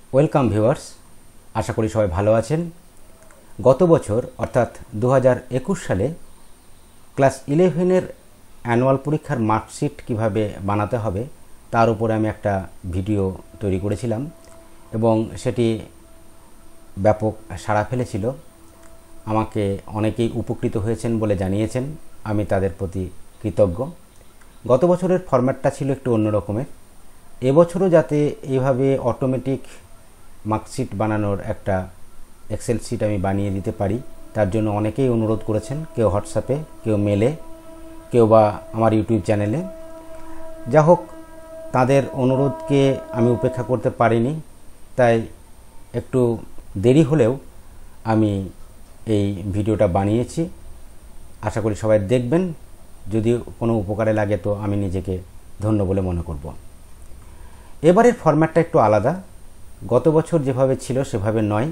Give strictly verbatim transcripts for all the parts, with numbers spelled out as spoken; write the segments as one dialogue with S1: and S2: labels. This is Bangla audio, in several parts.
S1: ওয়েলকাম ভিউয়ার্স, আশা করি সবাই ভালো আছেন। গত বছর অর্থাৎ দু হাজার একুশ সালে ক্লাস ইলেভেনের অ্যানুয়াল পরীক্ষার মার্কশিট কিভাবে বানাতে হবে তার উপরে আমি একটা ভিডিও তৈরি করেছিলাম এবং সেটি ব্যাপক সাড়া ফেলেছিল। আমাকে অনেকেই উপকৃত হয়েছেন বলে জানিয়েছেন, আমি তাদের প্রতি কৃতজ্ঞ। গত বছরের ফরম্যাটটা ছিল একটু অন্য রকমের। এবছরও যাতে এইভাবে অটোমেটিক মার্কশিট বানানোর একটা এক্সেল শিট আমি বানিয়ে দিতে পারি, তার জন্য অনেকেই অনুরোধ করেছেন, কেউ হোয়াটসঅ্যাপে, কেউ মেলে, কেউ বা আমার ইউটিউব চ্যানেলে। যা হোক, তাদের অনুরোধকে আমি উপেক্ষা করতে পারিনি, তাই একটু দেরি হলেও আমি এই ভিডিওটা বানিয়েছি। আশা করি সবাই দেখবেন। যদি কোনো উপকারে লাগে তো আমি নিজেকে ধন্য বলে মনে করব। এবারের ফরম্যাটটা একটু আলাদা, গত বছর যেভাবে ছিল সেভাবে নয়।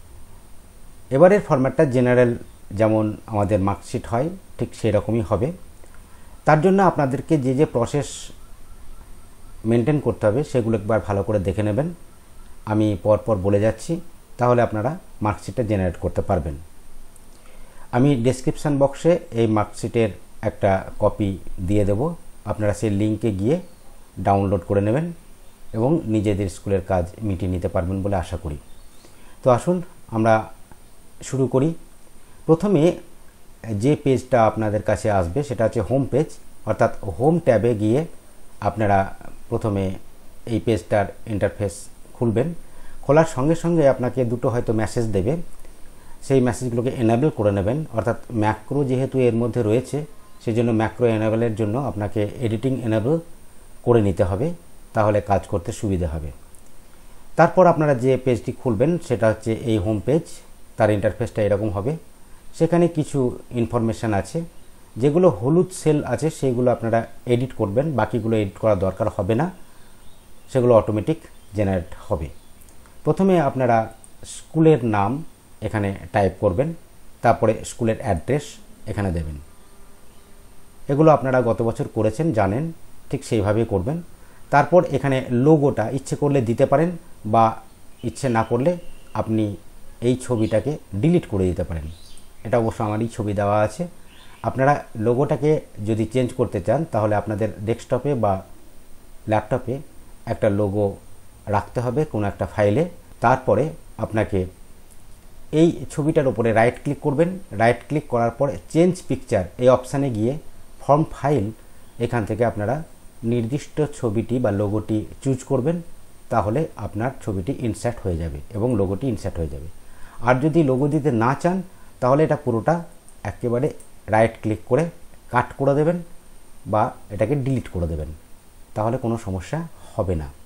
S1: এবারের ফরম্যাটটা জেনারেল যেমন আমাদের মার্কশিট হয় ঠিক সেই রকমই হবে। তার জন্য আপনাদেরকে যে যে প্রসেস মেনটেন করতে হবে সেগুলো একবার ভালো করে দেখে নেবেন। আমি পরপর বলে যাচ্ছি, তাহলে আপনারা মার্কশিটটা জেনারেট করতে পারবেন। আমি ডেসক্রিপশান বক্সে এই মার্কশিটের একটা কপি দিয়ে দেব, আপনারা সেই লিঙ্কে গিয়ে ডাউনলোড করে নেবেন এবং নিজেদের স্কুলের কাজ মিটিয়ে নিতে পারবেন বলে আশা করি। তো আসুন আমরা শুরু করি। প্রথমে যে পেজটা আপনাদের কাছে আসবে সেটা হচ্ছে হোম পেজ, অর্থাৎ হোম ট্যাবে গিয়ে আপনারা প্রথমে এই পেজটার ইন্টারফেস খুলবেন। খোলার সঙ্গে সঙ্গে আপনাকে দুটো হয়তো মেসেজ দেবে, সেই মেসেজগুলোকে এনেবল করে নেবেন। অর্থাৎ ম্যাক্রো যেহেতু এর মধ্যে রয়েছে, সেই জন্য ম্যাক্রো এনেবলের জন্য আপনাকে এডিটিং এনেবল করে নিতে হবে, তাহলে কাজ করতে সুবিধা হবে। তারপর আপনারা যে পেজটি খুলবেন সেটা হচ্ছে এই হোম পেজ। তার ইন্টারফেসটা এরকম হবে। সেখানে কিছু ইনফরমেশান আছে, যেগুলো হলুদ সেল আছে সেগুলো আপনারা এডিট করবেন, বাকিগুলো এডিট করার দরকার হবে না, সেগুলো অটোমেটিক জেনারেট হবে। প্রথমে আপনারা স্কুলের নাম এখানে টাইপ করবেন, তারপরে স্কুলের অ্যাড্রেস এখানে দেবেন। এগুলো আপনারা গত বছর করেছেন, জানেন, ঠিক সেইভাবেই করবেন। তারপর এখানে লোগোটা ইচ্ছে করলে দিতে পারেন বা ইচ্ছে না করলে আপনি এই ছবিটাকে ডিলিট করে দিতে পারেন। এটা অবশ্য আমারই ছবি দেওয়া আছে। আপনারা লোগোটাকে যদি চেঞ্জ করতে চান তাহলে আপনাদের ডেস্কটপে বা ল্যাপটপে একটা লোগো রাখতে হবে কোনো একটা ফাইলে। তারপরে আপনাকে এই ছবিটার উপরে রাইট ক্লিক করবেন। রাইট ক্লিক করার পর চেঞ্জ পিকচার এই অপশানে গিয়ে ফর্ম ফাইল, এখান থেকে আপনারা নির্দিষ্ট ছবিটি বা লোগোটি চুজ করবেন, তাহলে আপনার ছবিটি ইনসার্ট হয়ে যাবে এবং লোগোটি ইনসার্ট হয়ে যাবে। আর যদি লোগো দিতে না চান তাহলে এটা পুরোটা একেবারে রাইট ক্লিক করে কাট করে দেবেন বা এটাকে ডিলিট করে দেবেন, তাহলে কোনো সমস্যা হবে না।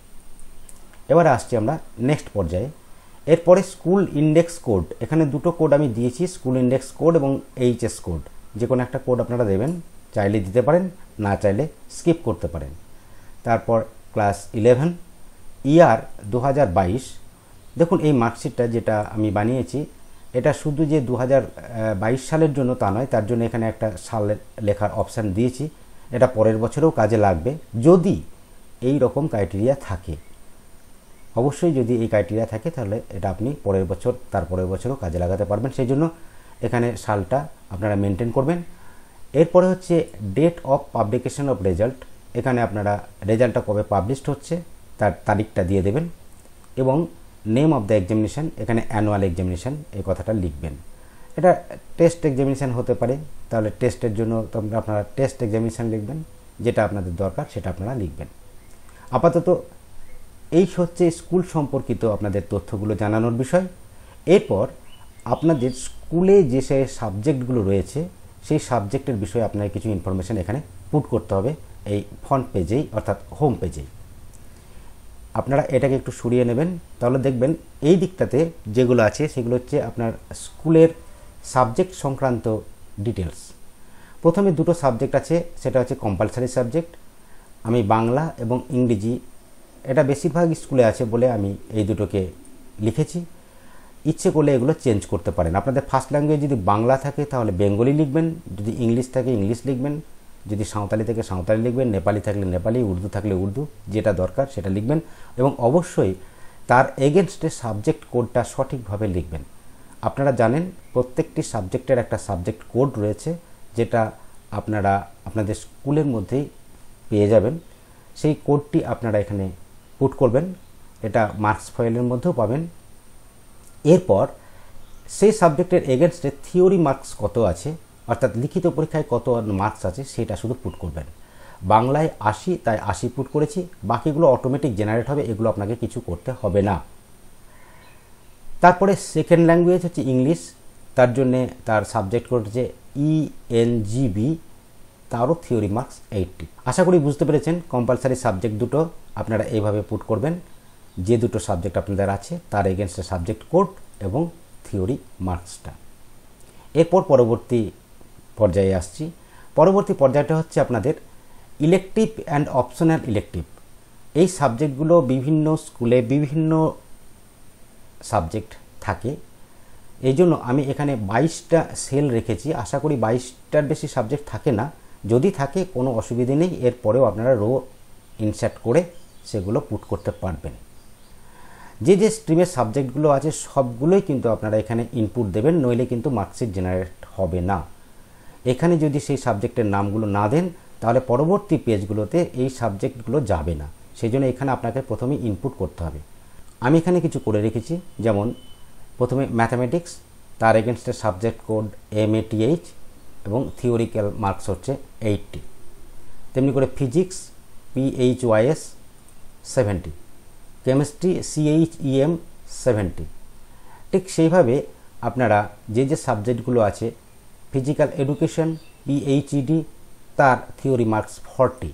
S1: এবারে আসছি আমরা নেক্সট পর্যায়ে। এরপরে স্কুল ইন্ডেক্স কোড, এখানে দুটো কোড আমি দিয়েছি, স্কুল ইন্ডেক্স কোড এবং এইচএস কোড। যে কোনো একটা কোড আপনারা দেবেন, চাইলে দিতে পারেন, না চাইলে স্কিপ করতে পারেন। তারপর ক্লাস ইলেভেন, ইয়ার দু হাজার বাইশ। দেখুন এই মার্কশিটটা যেটা আমি বানিয়েছি এটা শুধু যে দু হাজার বাইশ সালের জন্য তা নয়, তার জন্য এখানে একটা সালের লেখার অপশান দিয়েছি। এটা পরের বছরেও কাজে লাগবে যদি এই রকম ক্রাইটেরিয়া থাকে। অবশ্যই যদি এই ক্রাইটেরিয়া থাকে তাহলে এটা আপনি পরের বছর তার পরের বছরও কাজে লাগাতে পারবেন, সেই জন্য এখানে সালটা আপনারা মেনটেন করবেন। এরপরে হচ্ছে date of publication of result, এখানে আপনারা রেজাল্টটা কবে পাবলিশড হচ্ছে তার তারিখটা দিয়ে দেবেন এবং নেম অফ দ্য এক্সামিনেশান, এখানে অ্যানুয়াল এক্সামিনেশান এই কথাটা লিখবেন। এটা টেস্ট এক্সামিনেশান হতে পারে, তাহলে টেস্টের জন্য আপনারা টেস্ট এক্সামিনেশান লিখবেন, যেটা আপনাদের দরকার সেটা আপনারা লিখবেন। আপাতত এই হচ্ছে স্কুল সম্পর্কিত আপনাদের তথ্যগুলো জানানোর বিষয়। এরপর আপনাদের স্কুলে যে সে সাবজেক্টগুলো রয়েছে সেই সাবজেক্টের বিষয়ে আপনার কিছু ইনফরমেশান এখানে পুট করতে হবে এই ফ্রন্ট পেজেই, অর্থাৎ হোম পেজেই। আপনারা এটাকে একটু সরিয়ে নেবেন, তাহলে দেখবেন এই দিকটাতে যেগুলো আছে সেগুলো হচ্ছে আপনার স্কুলের সাবজেক্ট সংক্রান্ত ডিটেলস। প্রথমে দুটো সাবজেক্ট আছে, সেটা হচ্ছে কম্পালসারি সাবজেক্ট। আমি বাংলা এবং ইংরেজি, এটা বেশিরভাগ স্কুলে আছে বলে আমি এই দুটোকে লিখেছি। ইচ্ছে করলে এগুলো চেঞ্জ করতে পারেন। আপনাদের ফার্স্ট ল্যাঙ্গুয়েজ যদি বাংলা থাকে তাহলে বেঙ্গলি লিখবেন, যদি ইংলিশ থাকে ইংলিশ লিখবেন, যদি সাঁওতালি থেকে সাঁওতালি লিখবেন, নেপালি থাকলে নেপালি, উর্দু থাকলে উর্দু, যেটা দরকার সেটা লিখবেন। এবং অবশ্যই তার এগেনস্টে সাবজেক্ট কোডটা সঠিকভাবে লিখবেন। আপনারা জানেন প্রত্যেকটি সাবজেক্টের একটা সাবজেক্ট কোড রয়েছে, যেটা আপনারা আপনাদের স্কুলের মধ্যেই পেয়ে যাবেন। সেই কোডটি আপনারা এখানে পুট করবেন, এটা মার্কস ফাইলের মধ্যেও পাবেন। এরপর সেই সাবজেক্টের এগেনস্টে থিওরি মার্কস কত আছে, অর্থাৎ লিখিত পরীক্ষায় কত মার্কস আছে সেটা শুধু পুট করবেন। বাংলায় আশি, তাই আশি পুট করেছি, বাকিগুলো অটোমেটিক জেনারেট হবে, এগুলো আপনাকে কিছু করতে হবে না। তারপরে সেকেন্ড ল্যাঙ্গুয়েজ হচ্ছে ইংলিশ, তার জন্যে তার সাবজেক্ট কোড হচ্ছে ইএনজিবি, তারও থিওরি মার্কস এইটটি। আশা করি বুঝতে পেরেছেন কম্পালসারি সাবজেক্ট দুটো আপনারা এইভাবে পুট করবেন, যে দুটো সাবজেক্ট আপনাদের আছে তার এগেনস্টে সাবজেক্ট কোড এবং থিওরি মার্কসটা। এরপর পরবর্তী পর্যায়ে আসছি। পরবর্তী পর্যায়টা হচ্ছে আপনাদের ইলেকটিভ অ্যান্ড অপশনাল ইলেকটিভ। এই সাবজেক্টগুলো বিভিন্ন স্কুলে বিভিন্ন সাবজেক্ট থাকে, এই জন্য আমি এখানে বাইশটা সেল রেখেছি। আশা করি বাইশটার বেশি সাবজেক্ট থাকে না, যদি থাকে কোনো অসুবিধে নেই, এরপরেও আপনারা রো ইনসার্ট করে সেগুলো পুট করতে পারবেন। যে যে স্ট্রিমের সাবজেক্টগুলো আছে সবগুলোই কিন্তু আপনারা এখানে ইনপুট দেবেন, নইলে কিন্তু মার্কশিট জেনারেট হবে না। এখানে যদি সেই সাবজেক্টের নামগুলো না দেন তাহলে পরবর্তী পেজগুলোতে এই সাবজেক্টগুলো যাবে না, সেই জন্য এখানে আপনাকে প্রথমে ইনপুট করতে হবে। আমি এখানে কিছু করে রেখেছি, যেমন প্রথমে ম্যাথামেটিক্স, তার এগেনস্টের সাবজেক্ট কোড এমএটিএইচ এবং থিওরিক্যাল মার্কস হচ্ছে এইটটি। তেমনি করে physics PHYS seventy, chemistry CHEM seventy. ঠিক সেইভাবে আপনারা যে যে সাবজেক্টগুলো আছে, ফিজিক্যাল এডুকেশন পিএইচইডি, তার থিওরি মার্কস ফর্টি।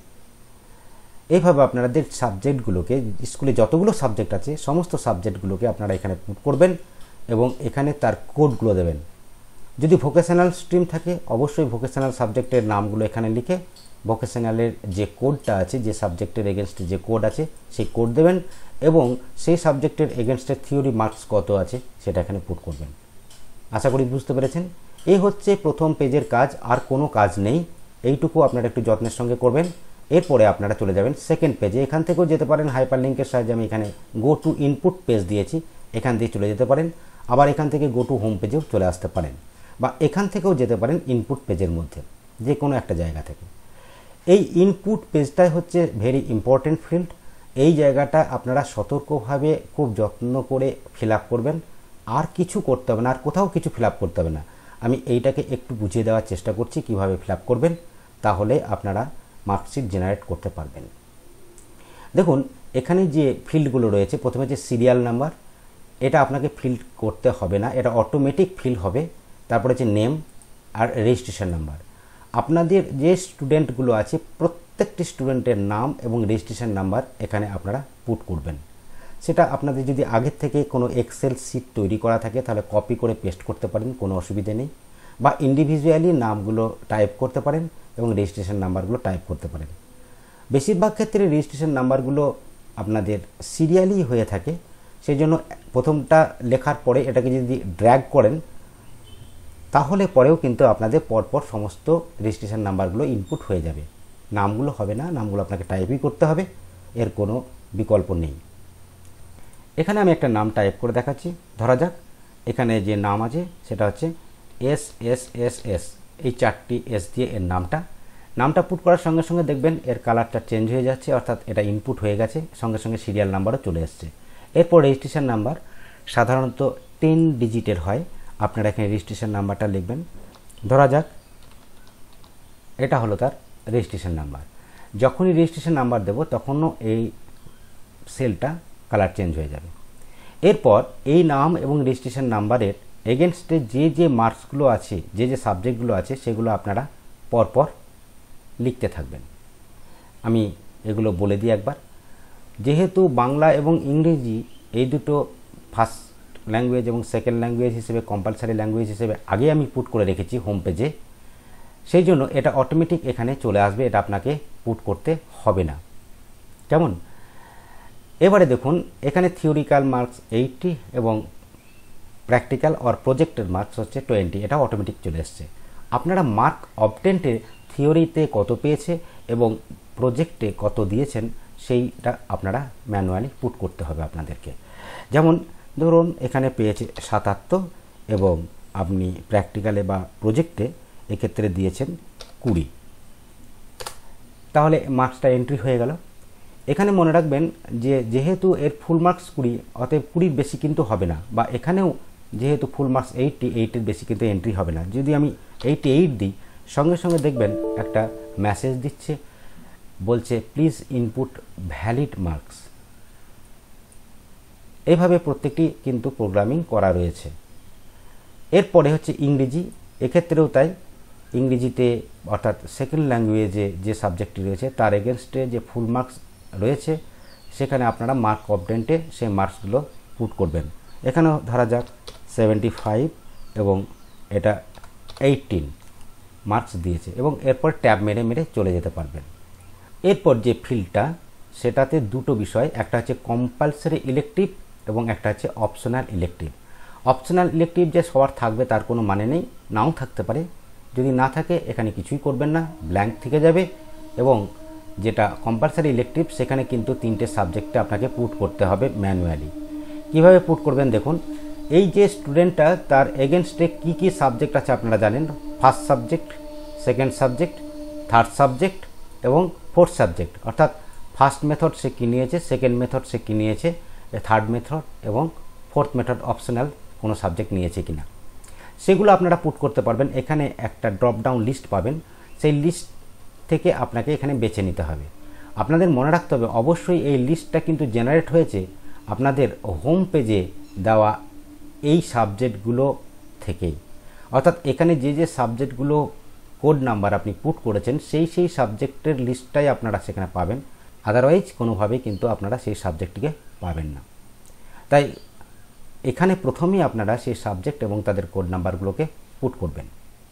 S1: এইভাবে আপনাদের সাবজেক্টগুলোকে, স্কুলে যতগুলো সাবজেক্ট আছে সমস্ত সাবজেক্টগুলোকে আপনারা এখানে পুট করবেন এবং এখানে তার কোডগুলো দেবেন। যদি ভোকেশনাল স্ট্রিম থাকে অবশ্যই ভোকেশনাল সাবজেক্টের নামগুলো এখানে লিখে ভোকেশনালের যে কোডটা আছে, যে সাবজেক্টের এগেনস্টে যে কোড আছে সেই কোড দেবেন এবং সেই সাবজেক্টের এগেনস্টে থিওরি মার্কস কত আছে সেটা এখানে পুট করবেন। আশা করি বুঝতে পেরেছেন। এই হচ্ছে প্রথম পেজের কাজ, আর কোনো কাজ নেই, এইটুকু আপনারা একটু যত্নের সঙ্গে করবেন। এরপরে আপনারা চলে যাবেন সেকেন্ড পেজে। এখান থেকেও যেতে পারেন, হাইপার লিঙ্কের সাহায্যে আমি এখানে গো টু ইনপুট পেজ দিয়েছি, এখান দিয়ে চলে যেতে পারেন। আবার এখান থেকে গো টু হোম পেজেও চলে আসতে পারেন, বা এখান থেকেও যেতে পারেন ইনপুট পেজের মধ্যে, যে কোনো একটা জায়গা থেকে। এই ইনপুট পেজটাই হচ্ছে ভেরি ইম্পর্টেন্ট ফিল্ড। এই জায়গাটা আপনারা সতর্কভাবে খুব যত্ন করে ফিল আপ করবেন, আর কিছু করতে হবে না, আর কোথাও কিছু ফিল আপ করতে হবে না। আমি এইটাকে একটু বুঝিয়ে দেওয়ার চেষ্টা করছি কিভাবে ফিল আপ করবেন, তাহলে আপনারা মার্কশিট জেনারেট করতে পারবেন। দেখুন এখানে যে ফিল্ডগুলো রয়েছে, প্রথমে যে সিরিয়াল নাম্বার, এটা আপনাকে ফিল করতে হবে না, এটা অটোমেটিক ফিল হবে। তারপরে যে নেম আর রেজিস্ট্রেশন নাম্বার। আপনাদের যে স্টুডেন্টগুলো আছে প্রত্যেকটি স্টুডেন্টের নাম এবং রেজিস্ট্রেশন নাম্বার এখানে আপনারা পুট করবেন। সেটা আপনাদের যদি আগের থেকে কোনো এক্সেল শিট তৈরি করা থাকে তাহলে কপি করে পেস্ট করতে পারেন, কোনো অসুবিধে নেই, বা ইন্ডিভিজুয়ালি নামগুলো টাইপ করতে পারেন এবং রেজিস্ট্রেশন নাম্বারগুলো টাইপ করতে পারেন। বেশিরভাগ ক্ষেত্রে রেজিস্ট্রেশন নাম্বারগুলো আপনাদের সিরিয়ালি হয়ে থাকে, সেই জন্য প্রথমটা লেখার পরে এটাকে যদি ড্র্যাগ করেন তাহলে পরেও কিন্তু আপনাদের পরপর সমস্ত রেজিস্ট্রেশন নাম্বারগুলো ইনপুট হয়ে যাবে, নামগুলো হবে না, নামগুলো আপনাকে টাইপই করতে হবে, এর কোনো বিকল্প নেই। এখানে আমি একটা নাম টাইপ করে দেখাচ্ছি। ধরা যাক এখানে যে নাম আছে সেটা হচ্ছে এস এস এস এস, এই চারটি এস দিয়ে এর নামটা নামটা পুট করার সঙ্গে সঙ্গে দেখবেন এর কালারটা চেঞ্জ হয়ে যাচ্ছে, অর্থাৎ এটা ইনপুট হয়ে গেছে, সঙ্গে সঙ্গে সিরিয়াল নাম্বারও চলে এসছে। এরপর রেজিস্ট্রেশন নাম্বার সাধারণত টেন ডিজিটের হয়, আপনারা এখানে রেজিস্ট্রেশন নাম্বারটা লিখবেন। ধরা যাক এটা হলো তার রেজিস্ট্রেশন নাম্বার। যখনই রেজিস্ট্রেশন নাম্বার দেব তখনও এই সেলটা কালার চেঞ্জ হয়ে যাবে। এরপর এই নাম এবং রেজিস্ট্রেশন নাম্বারের এগেনস্টে যে যে মার্কসগুলো আছে, যে যে সাবজেক্টগুলো আছে সেগুলো আপনারা পরপর লিখতে থাকবেন। আমি এগুলো বলে দিই একবার। যেহেতু বাংলা এবং ইংরেজি এই দুটো ফার্স্ট ল্যাঙ্গুয়েজ এবং সেকেন্ড ল্যাঙ্গুয়েজ হিসেবে কম্পালসারি ল্যাঙ্গুয়েজ হিসেবে আগে আমি পুট করে রেখেছি হোম পেজে, সেই জন্য এটা অটোমেটিক এখানে চলে আসবে, এটা আপনাকে পুট করতে হবে না। কেমন? এবারে দেখুন এখানে থিওরিক্যাল মার্কস এইটটি এবং প্র্যাকটিক্যাল অর প্রজেক্টের মার্কস হচ্ছে টোয়েন্টি, এটা অটোমেটিক চলে এসছে। আপনারা মার্ক অবটেন্টে থিওরিতে কত পেয়েছে এবং প্রজেক্টে কত দিয়েছেন সেইটা আপনারা ম্যানুয়ালি পুট করতে হবে আপনাদেরকে। যেমন ধরুন এখানে পেয়েছে সাতাত্তর এবং আপনি প্র্যাকটিক্যালে বা প্রজেক্টে এক্ষেত্রে দিয়েছেন কুড়ি, তাহলে মার্কসটা এন্ট্রি হয়ে গেল। এখানে মনে রাখবেন যে যেহেতু এর ফুল মার্কস কুড়ি, অতএব কুড়ির বেশি কিন্তু হবে না, বা এখানেও যেহেতু ফুল মার্কস এইটটি, এইটের বেশি কিন্তু এন্ট্রি হবে না। যদি আমি এইটটি এইট দিই, সঙ্গে সঙ্গে দেখবেন একটা মেসেজ দিচ্ছে, বলছে প্লিজ ইনপুট ভ্যালিড মার্কস। এইভাবে প্রত্যেকটি কিন্তু প্রোগ্রামিং করা রয়েছে। এরপরে হচ্ছে ইংরেজি, এক্ষেত্রেও তাই। ইংরেজিতে অর্থাৎ সেকেন্ড ল্যাঙ্গুয়েজে যে সাবজেক্টটি রয়েছে তার এগেনস্টে যে ফুল মার্কস রয়েছে সেখানে আপনারা মার্ক অবটেন্টে সেই মার্কসগুলো পুট করবেন। এখানেও ধরা যাক সেভেন্টি ফাইভ এবং এটা এইটিন মার্কস দিয়েছে, এবং এরপর ট্যাব মেরে মেরে চলে যেতে পারবেন। এরপর যে ফিল্ডটা, সেটাতে দুটো বিষয়, একটা হচ্ছে কম্পালসারি ইলেকটিভ এবং একটা হচ্ছে অপশনাল ইলেকটিভ। অপশনাল ইলেকটিভ যে সবার থাকবে তার কোনো মানে নেই, নাও থাকতে পারে। যদি না থাকে এখানে কিছুই করবেন না, ব্ল্যাঙ্ক থেকে যাবে। এবং যেটা কম্পালসারি ইলেকটিভ, সেখানে কিন্তু তিনটে সাবজেক্টে আপনাকে পুট করতে হবে ম্যানুয়ালি। কিভাবে পুট করবেন দেখুন, এই যে স্টুডেন্টটা তার এগেনস্টে কী কী সাবজেক্ট আছে আপনারা জানেন। First subject, second subject, third subject এবং ফোর্থ সাবজেক্ট। অর্থাৎ ফার্স্ট মেথড সে কী নিয়েছে, সেকেন্ড মেথড সে কী নিয়েছে, থার্ড মেথড এবং ফোর্থ মেথড অপশনাল কোনো সাবজেক্ট নিয়েছে কিনা, সেগুলো আপনারা পুট করতে পারবেন। এখানে একটা ড্রপ ডাউন লিস্ট পাবেন, সেই লিস্ট থেকে আপনাকে এখানে বেছে নিতে হবে। আপনাদের মনে রাখতে হবে অবশ্যই এই লিস্টটা কিন্তু জেনারেট হয়েছে আপনাদের হোম পেজে দেওয়া এই সাবজেক্টগুলো থেকেই। অর্থাৎ এখানে যে যে সাবজেক্টগুলো কোড নাম্বার আপনি পুট করেছেন সেই সেই সাবজেক্টের লিস্টটাই আপনারা সেখানে পাবেন, আদারওয়াইজ কোনোভাবেই কিন্তু আপনারা সেই সাবজেক্টটিকে পাবেন না। তাই এখানে প্রথমেই আপনারা সেই সাবজেক্ট এবং তাদের কোড নাম্বারগুলোকে পুট করবেন।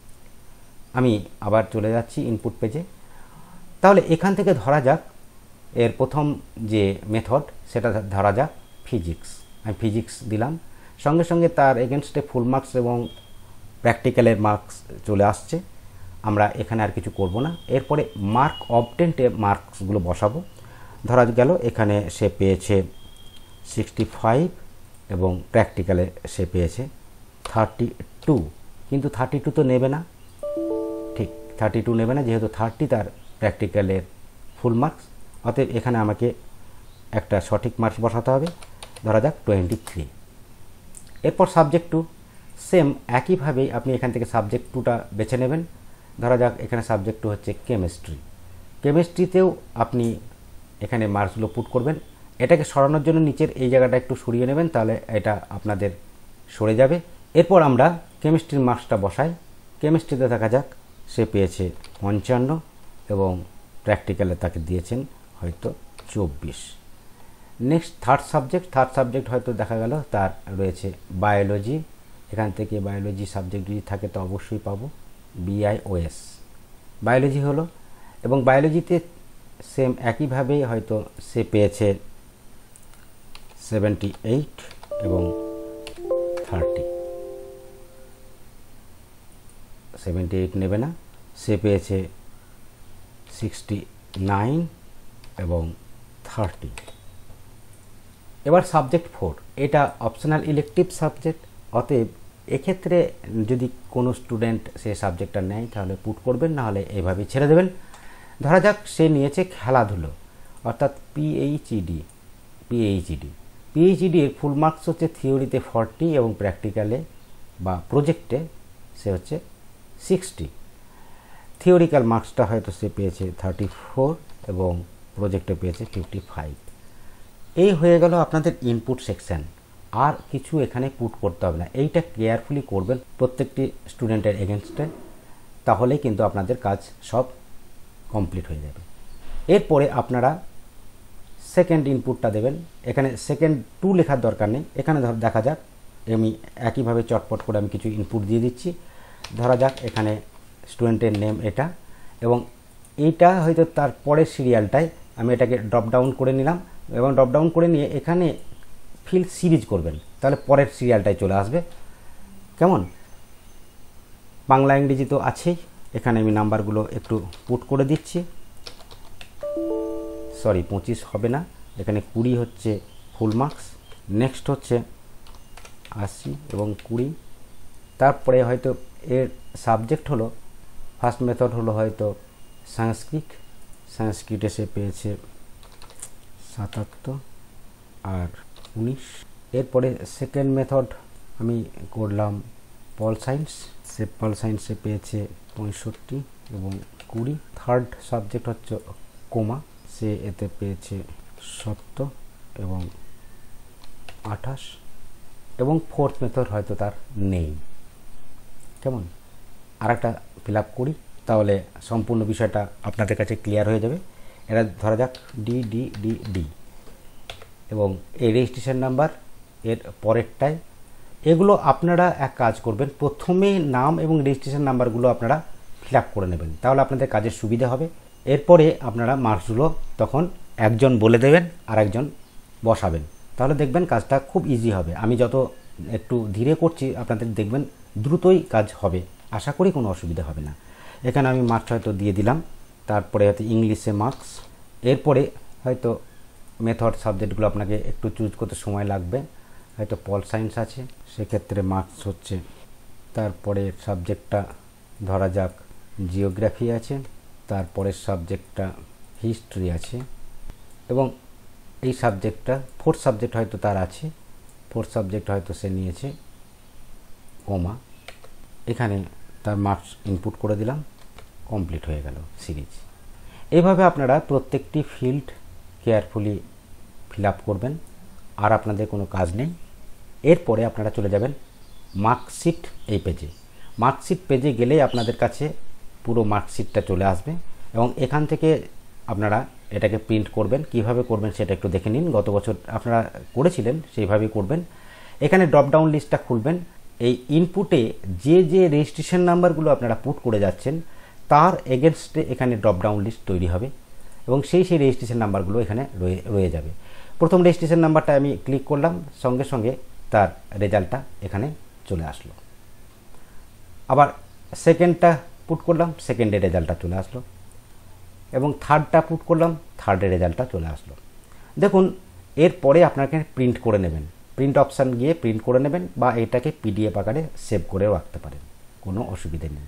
S1: আমি আবার চলে যাচ্ছি ইনপুট পেজে। তাহলে এখান থেকে ধরা যাক এর প্রথম যে মেথড সেটা ধরা যাক ফিজিক্স। আমি ফিজিক্স দিলাম, সঙ্গে সঙ্গে তার এগেনস্টে ফুল মার্কস এবং প্র্যাকটিক্যালের মার্কস চলে আসছে। আমরা এখানে আর কিছু করব না। এরপরে মার্ক অবটেন্টে মার্কসগুলো বসাবো। ধরা গেল এখানে সে পেয়েছে সিক্সটি ফাইভ এবং প্র্যাকটিক্যালে সে পেয়েছে থার্টি টু, কিন্তু থার্টি টু তো নেবে না, ঠিক থার্টি টু নেবে না, যেহেতু থার্টি তার প্র্যাকটিক্যালের ফুল মার্কস। অতএব এখানে আমাকে একটা সঠিক মার্কস বসাতে হবে, ধরা যাক টোয়েন্টি থ্রি। এরপর সাবজেক্ট টু, সেম একইভাবেই আপনি এখান থেকে সাবজেক্ট টুটা বেছে নেবেন। ধরা যাক এখানে সাবজেক্ট টু হচ্ছে কেমিস্ট্রি। কেমিস্ট্রিতেও আপনি এখানে মার্কসগুলো পুট করবেন। এটাকে সরানোর জন্য নিচের এই জায়গাটা একটু সরিয়ে নেবেন, তাহলে এটা আপনাদের সরে যাবে। এরপর আমরা কেমিস্ট্রির মার্কসটা বসাই। কেমিস্ট্রিতে দেখা যাক সে পেয়েছে পঞ্চান্ন এবং প্র্যাকটিক্যালে তাকে দিয়েছেন হয়তো চব্বিশ। Next third subject, third subject হয়তো দেখা গেল তার রয়েছে বায়োলজি। এখান থেকে বায়োলজি সাবজেক্ট যদি থাকে তো অবশ্যই পাবো বিআইওএস, বায়োলজি হলো। এবং বায়োলজিতে সেম একইভাবেই হয়তো সে পেয়েছে সেভেন্টি এইট এবং থার্টি। সেভেন্টি এইট নেবে না, সে পেয়েছে সিক্সটি নাইন এবং থার্টি। এবার সাবজেক্ট ফোর, এটা অপশনাল ইলেকটিভ সাবজেক্ট। অতএব এক্ষেত্রে যদি কোনো স্টুডেন্ট সে সাবজেক্টটা নেয় তাহলে পুট করবেন, না হলে এইভাবেই ছেড়ে দেবেন। ধরা যাক সে নিয়েছে খেলাধুলো, অর্থাৎ পিএইচইডি। পিএইচইডি পিএইচইডি এর ফুল মার্কস হচ্ছে থিওরিতে ফর্টি এবং প্র্যাকটিক্যালে বা প্রজেক্টে সে হচ্ছে সিক্সটি। থিওরিক্যাল মার্কসটা হয়তো সে পেয়েছে থার্টি ফোর এবং প্রজেক্টে পেয়েছে ফিফটি ফাইভ। এই হয়ে গেল আপনাদের ইনপুট সেকশন। আর কিছু এখানে পুট করতে হবে না, এইটা কেয়ারফুলি করবেন প্রত্যেকটি স্টুডেন্টের এগেনস্টে, তাহলেই কিন্তু আপনাদের কাজ সব কমপ্লিট হয়ে যাবে। এরপরে আপনারা সেকেন্ড ইনপুটটা দেবেন। এখানে সেকেন্ড টু লেখার দরকার নেই, এখানে ধর দেখা যাক আমি একইভাবে চটপট করে আমি কিছু ইনপুট দিয়ে দিচ্ছি। ধরা যাক এখানে স্টুডেন্টের নেম এটা, এবং এইটা হয়তো তার পরের সিরিয়ালটায় আমি এটাকে ড্রপ ডাউন করে নিলাম, এবং ড্রপ ডাউন করে নিয়ে এখানে ফিল সিরিজ করবেন, তাহলে পরের সিরিয়ালটায় চলে আসবে। কেমন? বাংলা ইংরেজি তো আছেই, এখানে আমি নাম্বারগুলো একটু পুট করে দিচ্ছি। সরি, পঁচিশ হবে না, এখানে কুড়ি হচ্ছে ফুল মার্কস, নেক্সট হচ্ছে আশি এবং কুড়ি। তারপরে হয়তো এর সাবজেক্ট হলো, ফার্স্ট মেথড হলো হয়তো সংস্কৃত, সংস্কৃতে সে পেয়েছে সাতাত্তর আর উনিশ। এরপরে সেকেন্ড মেথড আমি করলাম পল সায়েন্স, সে পল সায়েন্সে পেয়েছে পঁয়ষট্টি এবং কুড়ি। থার্ড সাবজেক্ট হচ্ছে কোমা, সে এতে পেয়েছে সত্তর এবং আঠাশ। এবং ফোর্থ মেথড হয়তো তার নেই। কেমন, আর একটা ফিল আপ করি, তাহলে সম্পূর্ণ বিষয়টা আপনাদের কাছে ক্লিয়ার হয়ে যাবে। এটা ধরা যাক ডি ডি ডি ডি এবং এই রেজিস্ট্রেশন নাম্বার এর পরেরটায়। এগুলো আপনারা এক কাজ করবেন, প্রথমে নাম এবং রেজিস্ট্রেশন নাম্বারগুলো আপনারা ফিল আপ করে নেবেন, তাহলে আপনাদের কাজের সুবিধা হবে। এরপরে আপনারা মার্কসগুলো তখন একজন বলে দেবেন আর একজন বসাবেন, তাহলে দেখবেন কাজটা খুব ইজি হবে। আমি যত একটু ধীরে করছি আপনাদের দেখবেন দ্রুতই কাজ হবে, আশা করি কোনো অসুবিধা হবে না। এখানে আমি মার্কস হয়তো দিয়ে দিলাম, তারপরে হয়তো ইংলিশে মার্কস। এরপরে হয়তো মেথড সাবজেক্টগুলো আপনাকে একটু চুজ করতে সময় লাগবে, হয়তো পল সায়েন্স আছে, সেক্ষেত্রে মার্কস হচ্ছে। তারপরে সাবজেক্টটা ধরা যাক জিওগ্রাফি আছে, তারপরের সাবজেক্টটা হিস্ট্রি আছে এবং এই সাবজেক্টটা ফোর্থ সাবজেক্ট হয়তো তার আছে, ফোর্থ সাবজেক্ট হয়তো সে নিয়েছে কোমা। এখানে তার মার্কস ইনপুট করে দিলাম, কমপ্লিট হয়ে গেল সিরিজ। এইভাবে আপনারা প্রত্যেকটি ফিল্ড কেয়ারফুলি ফিল আপ করবেন, আর আপনাদের কোনো কাজ নেই। এরপরে আপনারা চলে যাবেন মার্কশিট এই পেজে। মার্কশিট পেজে গেলেই আপনাদের কাছে পুরো মার্কশিটটা চলে আসবে এবং এখান থেকে আপনারা এটাকে প্রিন্ট করবেন। কিভাবে করবেন সেটা একটু দেখে নিন, গত বছর আপনারা করেছিলেন সেইভাবেই করবেন। এখানে ড্রপডাউন লিস্টটা খুলবেন, এই ইনপুটে যে যে রেজিস্ট্রেশন নাম্বারগুলো আপনারা পুট করে যাচ্ছেন তার এগেনস্টে এখানে ড্রপডাউন লিস্ট তৈরি হবে এবং সেই সেই রেজিস্ট্রেশন নাম্বারগুলো এখানে রয়ে রয়ে যাবে। প্রথম রেজিস্ট্রেশন নাম্বারটা আমি ক্লিক করলাম, সঙ্গে সঙ্গে তার রেজাল্টটা এখানে চলে আসলো। আবার সেকেন্ডটা পুট করলাম, সেকেন্ডের রেজাল্টটা চলে আসলো এবং থার্ডটা পুট করলাম, থার্ডের রেজাল্টটা চলে আসলো। দেখুন, এরপরে আপনাকে প্রিন্ট করে নেবেন, প্রিন্ট অপশান গিয়ে প্রিন্ট করে নেবেন বা এটাকে পিডিএফ আকারে সেভ করেও রাখতে পারেন, কোনো অসুবিধে নেই।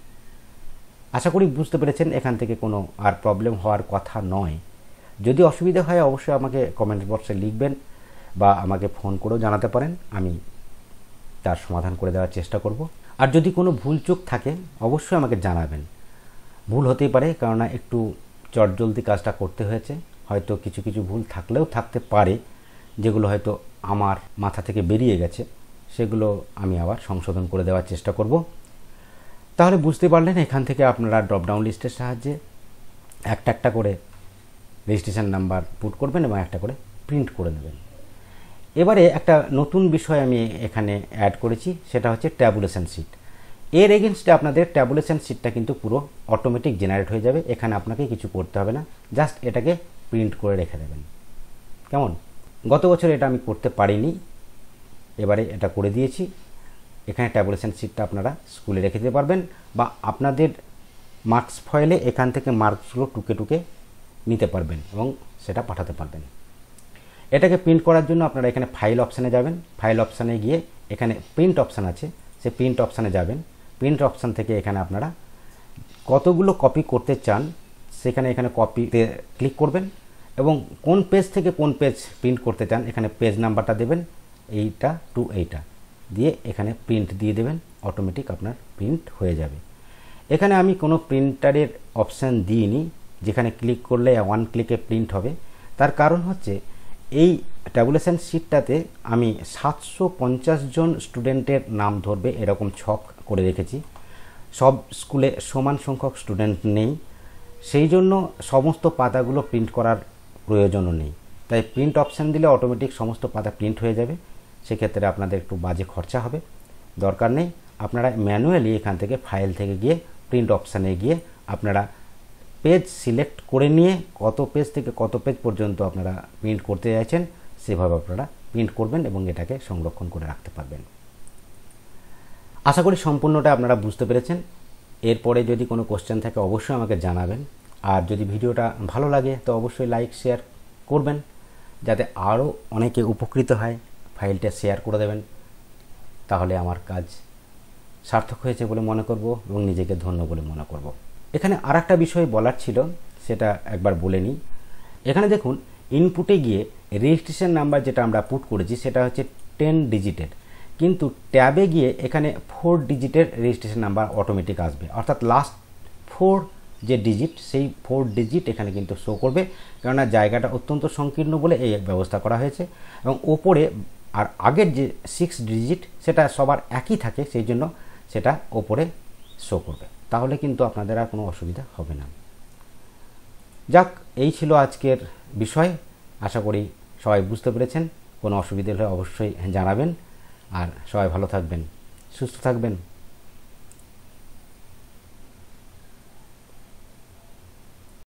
S1: আশা করি বুঝতে পেরেছেন, এখান থেকে কোনো আর প্রবলেম হওয়ার কথা নয়। যদি অসুবিধা হয় অবশ্যই আমাকে কমেন্ট বক্সে লিখবেন বা আমাকে ফোন করেও জানাতে পারেন, আমি তার সমাধান করে দেওয়ার চেষ্টা করব। আর যদি কোনো ভুলচুক থাকে অবশ্যই আমাকে জানাবেন। ভুল হতেই পারে, কেননা একটু চটজলদি কাজটা করতে হয়েছে, হয়তো কিছু কিছু ভুল থাকলেও থাকতে পারে যেগুলো হয়তো আমার মাথা থেকে বেরিয়ে গেছে, সেগুলো আমি আবার সংশোধন করে দেওয়ার চেষ্টা করব। তাহলে বুঝতে পারলেন, এখান থেকে আপনারা ড্রপডাউন লিস্টের সাহায্যে একটা একটা করে রেজিস্ট্রেশন নাম্বার পুট করবেন এবং একটা করে প্রিন্ট করে নেবেন। এবারে একটা নতুন বিষয় আমি এখানে অ্যাড করেছি, সেটা হচ্ছে ট্যাবুলেশন শিট। এর এগেনস্টে আপনাদের ট্যাবুলেশন শিটটা কিন্তু পুরো অটোমেটিক জেনারেট হয়ে যাবে, এখানে আপনাকে কিছু করতে হবে না, জাস্ট এটাকে প্রিন্ট করে রেখে দেবেন। কেমন, গত বছর এটা আমি করতে পারিনি, এবারে এটা করে দিয়েছি। এখানে ট্যাবুলেশন শিটটা আপনারা স্কুলে রেখে দিতে পারবেন বা আপনাদের মার্কস ফয়েলে এখান থেকে মার্কসগুলো টুকে টুকে নিতে পারবেন এবং সেটা পাঠাতে পারবেন। এটাকে প্রিন্ট করার জন্য আপনারা এখানে ফাইল অপশানে যাবেন, ফাইল অপশানে গিয়ে এখানে প্রিন্ট অপশান আছে, সে প্রিন্ট অপশানে যাবেন। প্রিন্ট অপশান থেকে এখানে আপনারা কতগুলো কপি করতে চান সেখানে এখানে কপিতে ক্লিক করবেন এবং কোন পেজ থেকে কোন পেজ প্রিন্ট করতে চান এখানে পেজ নাম্বারটা দেবেন, এইটা টু এইটা দিয়ে এখানে প্রিন্ট দিয়ে দেবেন, অটোমেটিক আপনার প্রিন্ট হয়ে যাবে। এখানে আমি কোনো প্রিন্টারের অপশান দিইনি, যেখানে ক্লিক করলে ওয়ান ক্লিকে প্রিন্ট হবে। তার কারণ হচ্ছে এই ট্যাবুলেশন শিটটাতে আমি সাতশো পঞ্চাশ জন স্টুডেন্টের নাম ধরবে এরকম ছক করে রেখেছি। সব স্কুলে সমান সংখ্যক স্টুডেন্ট নেই, সেই জন্য সমস্ত পাতাগুলো প্রিন্ট করার প্রয়োজনও নেই। তাই প্রিন্ট অপশান দিলে অটোমেটিক সমস্ত পাতা প্রিন্ট হয়ে যাবে, সেক্ষেত্রে আপনাদের একটু বাজে খরচা হবে, দরকার নেই। আপনারা ম্যানুয়ালি এখান থেকে ফাইল থেকে গিয়ে প্রিন্ট অপশানে গিয়ে আপনারা পেজ সিলেক্ট করে নিয়ে কত পেজ থেকে কত পেজ পর্যন্ত আপনারা প্রিন্ট করতে চাইছেন সেভাবে আপনারা প্রিন্ট করবেন এবং এটাকে সংরক্ষণ করে রাখতে পারবেন। আশা করি সম্পূর্ণটা আপনারা বুঝতে পেরেছেন। এরপরে যদি কোনো কোশ্চেন থাকে অবশ্যই আমাকে জানাবেন, আর যদি ভিডিওটা ভালো লাগে তো অবশ্যই লাইক শেয়ার করবেন যাতে আরও অনেকে উপকৃত হয়। ফাইলটা শেয়ার করে দেবেন, তাহলে আমার কাজ সার্থক হয়েছে বলে মনে করব এবং নিজেকে ধন্য বলে মনে করব। এখানে আর একটা বিষয় বলার ছিল, সেটা একবার বলে নিই। এখানে দেখুন, ইনপুটে গিয়ে রেজিস্ট্রেশন নাম্বার যেটা আমরা পুট করেছি সেটা হচ্ছে টেন ডিজিটের, কিন্তু ট্যাবে গিয়ে এখানে ফোর ডিজিটের রেজিস্ট্রেশন নাম্বার অটোমেটিক আসবে, অর্থাৎ লাস্ট ফোর যে ডিজিট সেই ফোর ডিজিট এখানে কিন্তু শো করবে, কেননা জায়গাটা অত্যন্ত সংকীর্ণ বলে এই ব্যবস্থা করা হয়েছে। এবং ওপরে আর আগের যে সিক্স ডিজিট সেটা সবার একই থাকে, সেই জন্য সেটা ওপরে শো করবে, তাহলে কিন্তু আপনাদের আর কোনো অসুবিধা হবে না। যাক, এই ছিল আজকের বিষয়। আশা করি সবাই বুঝতে পেরেছেন। কোনো অসুবিধা হলে অবশ্যই জানাবেন। আর সবাই ভালো থাকবেন, সুস্থ থাকবেন।